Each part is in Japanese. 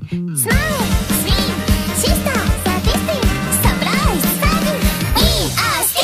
スマイル、スイン、シスター、サティスティン、サプライズ、サービス、We are still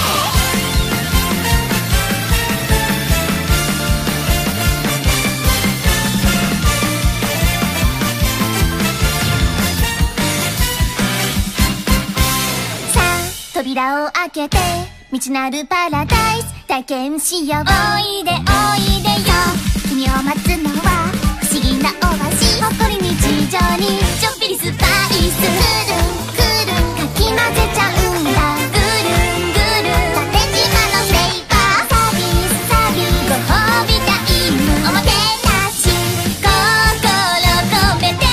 さあ、扉を開けて未知なるパラダイス体験しよう。おいでおいでよ、君を待つのは不思議なオアシス。ほっこり日常にちょっぴりスパイス。くるんくるんかき混ぜちゃうんだ。ぐるんぐるん縦島のフレーバー。サービスサービスご褒美タイム。おもてなし心込めて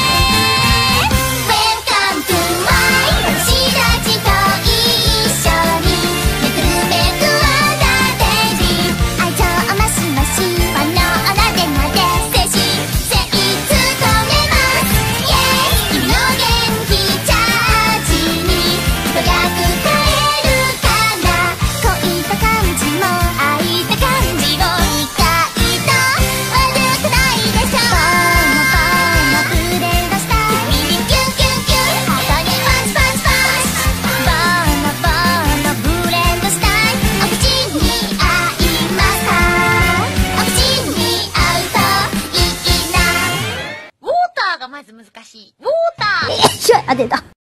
Welcome to my 私たちと一緒にめくるめくアナデイジー。愛情をマシマシファンのおなでなで精神性務めます。イエーイ君の元気チャージに一役変えるから恋と感じも愛と感じを意外と悪くないでしょ。ボーノブレンドしたい耳にキュンキュンキュンハートにパチパチパチ。ボーノブレンドしたいお口に合いますか。お口に合うといいな。ウォーターがまず難しい。ウォーターよいしょ、あ、出た。